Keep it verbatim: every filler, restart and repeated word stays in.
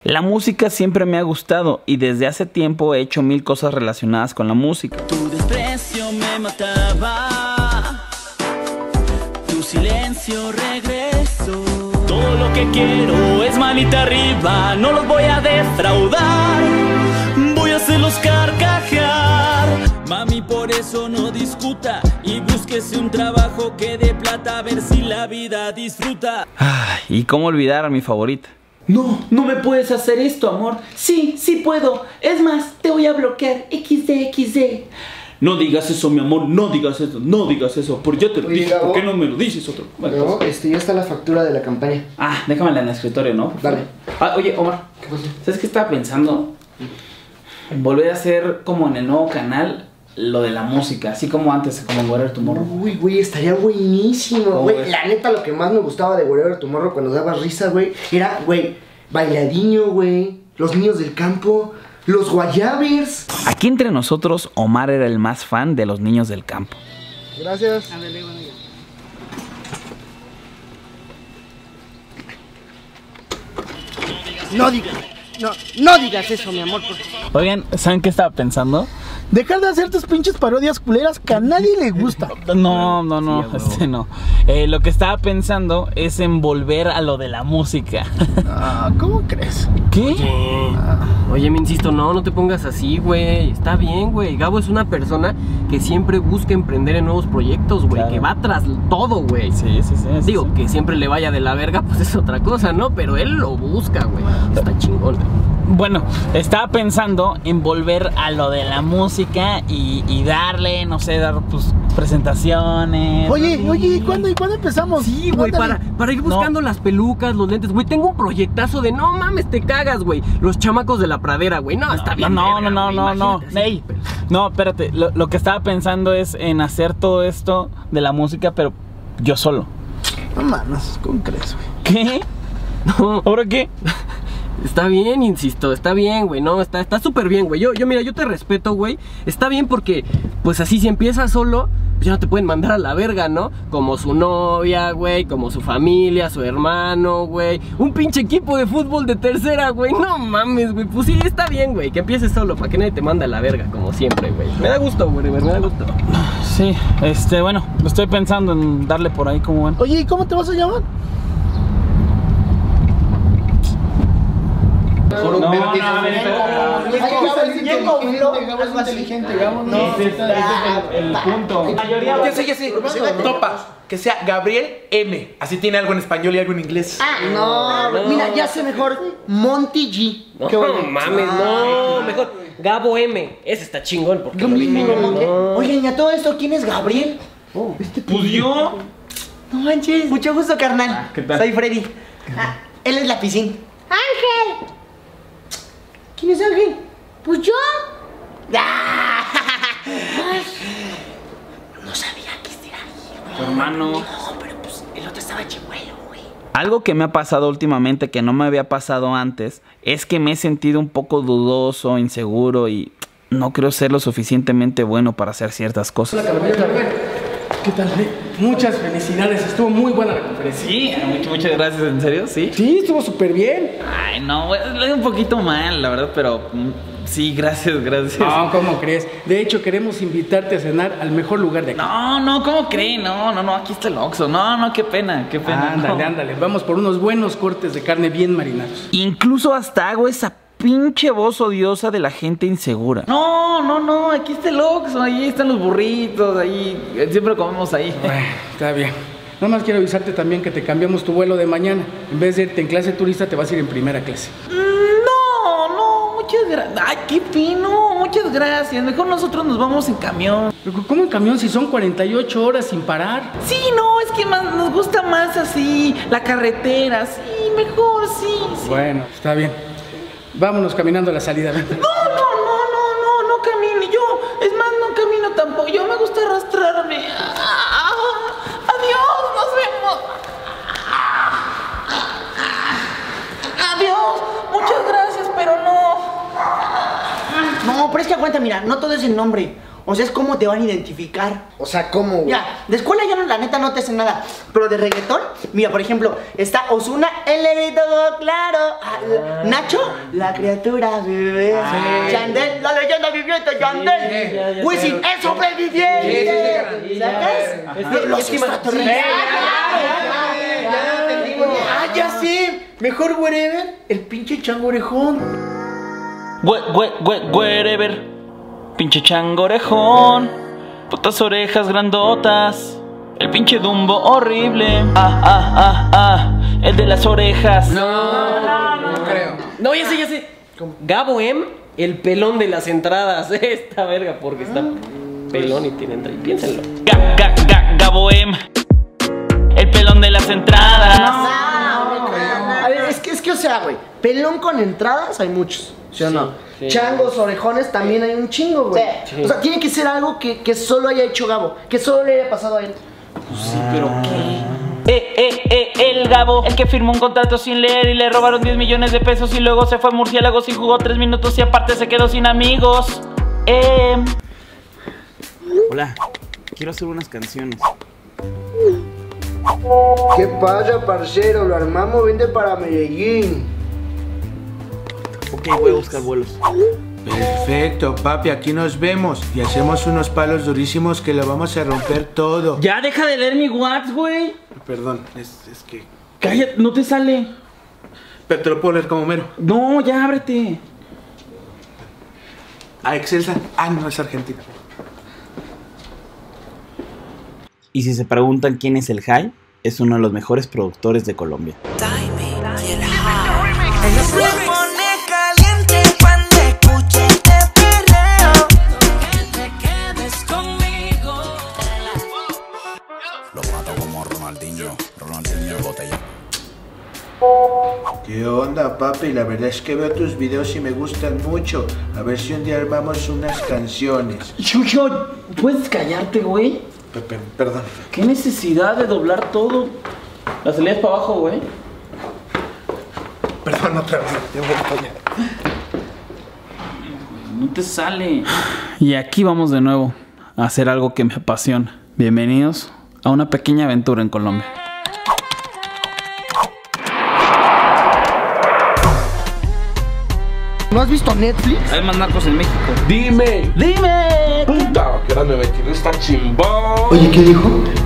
La música siempre me ha gustado y desde hace tiempo he hecho mil cosas relacionadas con la música. Tu desprecio me mataba, tu silencio regreso. Todo lo que quiero es manita arriba, no los voy a defraudar, voy a hacerlos carcajear. Mami, por eso no discuta y búsquese un trabajo que dé plata, a ver si la vida disfruta. Ay, ¿y cómo olvidar a mi favorita? No, no me puedes hacer esto, amor. Sí, sí puedo. Es más, te voy a bloquear. equis de, equis de. No digas eso, mi amor. No digas eso. No digas eso. Por yo te lo dije. ¿Por qué no me lo dices otro? Vale, Gabo, este, ya está la factura de la campaña. Ah, déjamela en el escritorio, ¿no? Por Dale. Ah, oye, Omar. ¿Qué pasó? ¿Sabes qué estaba pensando? En volver a hacer como en el nuevo canal lo de la música, así como antes, como en Whatever Tomorrow. Uy, güey, estaría buenísimo, güey. La neta, lo que más me gustaba de Whatever Tomorrow cuando daba risa, güey, era, güey, Bailadinho, güey, Los Niños del Campo, Los Guayabers. Aquí entre nosotros, Omar era el más fan de Los Niños del Campo. Gracias. No digas, no, no digas eso, mi amor. Por favor. Oigan, ¿saben qué estaba pensando? Dejar de hacer tus pinches parodias culeras que a nadie le gusta. No, no, no, sí, este no. Eh, lo que estaba pensando es en volver a lo de la música. Ah, ¿cómo crees? ¿Qué? Oye, oye, me insisto, no, no te pongas así, güey. Está bien, güey. Gabo es una persona que siempre busca emprender en nuevos proyectos, güey. Claro. Que va tras todo, güey. Sí, sí, sí. Digo, sí. que siempre le vaya de la verga, pues es otra cosa, ¿no? Pero él lo busca, güey. Está chingón, güey. Bueno, estaba pensando en volver a lo de la música y, y darle, no sé, dar pues presentaciones. Oye, ¿sí? oye, ¿y cuándo, ¿y cuándo empezamos? Sí, güey, para, para ir buscando no. las pelucas, los lentes, güey. Tengo un proyectazo de no mames, te cagas, güey. Los chamacos de la pradera, güey. No, no, está bien. No, verga, no, no, wey, no, no, Ney. No, espérate. Lo, lo que estaba pensando es en hacer todo esto de la música, pero yo solo. No mames, ¿cómo crees, güey? ¿Qué? No. ¿Ahora qué? Está bien, insisto, está bien, güey, no, está está súper bien, güey. Yo, yo, mira, yo te respeto, güey. Está bien porque, pues así, si empiezas solo, pues ya no te pueden mandar a la verga, ¿no? Como su novia, güey, como su familia, su hermano, güey. Un pinche equipo de fútbol de tercera, güey. No mames, güey. Pues sí, está bien, güey, que empieces solo, para que nadie te mande a la verga, como siempre, güey. Me da gusto, güey, me da gusto. Sí, este, bueno, estoy pensando en darle por ahí como van. Oye, ¿y cómo te vas a llamar? No, no, no, a ver, Gabo es inteligente, Gabo no. Ese es el punto. Ya sé, ya sé. Topa. Que sea Gabriel M. Así tiene algo en español y algo en inglés. Ah, no, mira, ya sé mejor Monty G. No, qué bueno. Mames, no, mejor Gabo M. Ese está chingón porque lo dije yo, no. Oye, y a todo esto, ¿quién es Gabriel? Oh, este pues yo. No manches, mucho gusto, carnal. Ah, ¿qué tal? Soy Freddy. Ah, él es la piscina. Ángel. ¿Quién es Ángel? Pues yo. ¡Ah! No sabía que este era ahí. Tu hermano. No, pero pues el otro estaba chimuelo, güey. Algo que me ha pasado últimamente que no me había pasado antes es que me he sentido un poco dudoso, inseguro y no creo ser lo suficientemente bueno para hacer ciertas cosas. ¿Qué tal? Muchas felicidades, estuvo muy buena la conferencia. Sí, muchas, muchas gracias, ¿en serio? Sí. Sí, estuvo súper bien. Ay, no, lo un poquito mal, la verdad, pero sí, gracias, gracias. No, ¿cómo crees? De hecho, queremos invitarte a cenar al mejor lugar de aquí. No, no, ¿cómo creen? No, no, no, aquí está el Oxxo. No, no, qué pena, qué pena. Ándale, no. ándale, vamos por unos buenos cortes de carne bien marinados. Incluso hasta hago esa pinche voz odiosa de la gente insegura. No, no, no, aquí está el Oxxo, ahí están los burritos, ahí, siempre comemos ahí. Bueno, está bien. Nada más quiero avisarte también que te cambiamos tu vuelo de mañana. En vez de irte en clase turista, te vas a ir en primera clase. No, no, muchas gracias. Ay, qué fino, muchas gracias. Mejor nosotros nos vamos en camión. ¿Cómo en camión si son cuarenta y ocho horas sin parar? Sí, no, es que más, nos gusta más así, la carretera, sí, mejor, sí, sí. Bueno, está bien. Vámonos caminando a la salida. No, no, no, no, no, no camine. Yo, es más, no camino tampoco. Yo me gusta arrastrarme. Ah, adiós, nos vemos. Adiós, muchas gracias, pero no. No, pero es que aguanta, mira, no todo es el nombre. O sea, es cómo te van a identificar. O sea, ¿cómo, güey? Ya, de escuela ya no, la neta no te hacen nada. Pero de reggaetón, mira, por ejemplo, está Ozuna, el negrito claro. Ah, la- Nacho, la criatura bebé. Ah, Yandel, la leyenda viviente, Yandel. ya, ya, Wisin, claro. el sobreviviente. Sí, sí, sí, ¿Sacas? Ajá. Los extraterrestres. Ah, ya sé. Mejor wherever, el pinche chango orejón. Güe, güe, güe, wherever. Pinche chango orejón. Putas orejas grandotas. El pinche Dumbo horrible. Ah, ah, ah, ah. El de las orejas. No, no, no, no creo. No, ya sé, ya sé. Gabo M, el pelón de las entradas. Esta verga, porque está pelón y tiene entrada. Piénsenlo. Ga, ga, ga, Gaboem. El pelón de las entradas. A ver, es que, es que, o sea, güey, pelón con entradas hay muchos, ¿sí o no? sí. Changos, orejones también hay un chingo, güey. Sí. O sea, tiene que ser algo que, que solo haya hecho Gabo, que solo le haya pasado a él. Sí, pero ¿qué? Eh, eh, eh, el Gabo, el que firmó un contrato sin leer y le robaron diez millones de pesos y luego se fue a Murciélagos y jugó tres minutos y aparte se quedó sin amigos. Eh... Hola, quiero hacer unas canciones. ¿Qué pasa, parcero? Lo armamos, vente para Medellín. Ok, voy a buscar vuelos. Perfecto, papi, aquí nos vemos y hacemos unos palos durísimos que lo vamos a romper todo. Ya deja de leer mi WhatsApp, güey. Perdón, es, es que... Cállate, no te sale. Pero te lo puedo leer como mero. No, ya ábrete. Ah, Excelsa. Ah, no, es Argentina. Y si se preguntan quién es el Jai, es uno de los mejores productores de Colombia. ¿Qué onda, papi? La verdad es que veo tus videos y me gustan mucho. A ver si un día armamos unas canciones. Chucho, ¿puedes callarte, güey? Pepe, perdón. ¿Qué necesidad de doblar todo? La salida es para abajo, güey. Perdón, otra vez. Te voy a apoyar. No te sale. Y aquí vamos de nuevo a hacer algo que me apasiona. Bienvenidos a una pequeña aventura en Colombia. ¿No has visto Netflix? Hay más narcos en México. Dime, ¡Dime! puta, que ahora me metí en esta chimbón. Oye, ¿qué dijo?